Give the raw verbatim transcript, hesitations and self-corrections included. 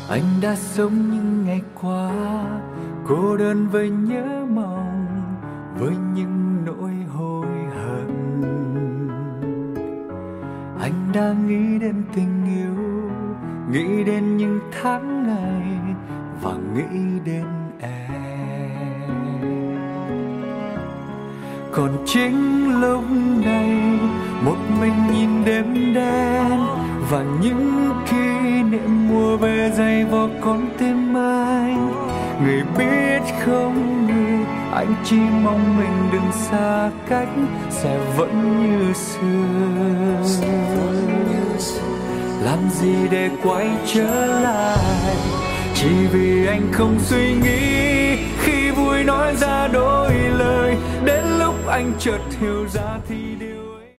Anh đã sống những ngày qua cô đơn với nhớ mong, với những nỗi hối hận. Anh đã nghĩ đến tình yêu, nghĩ đến những tháng ngày và nghĩ đến em. Còn chính lúc này một mình nhìn đêm đen và những kỷ niệm mùa về dày vò con tim anh. Người biết không người, anh chỉ mong mình đừng xa cách, sẽ vẫn như xưa. Làm gì để quay trở lại, chỉ vì anh không suy nghĩ khi vui nói ra đôi lời. Đến lúc anh chợt hiểu ra thì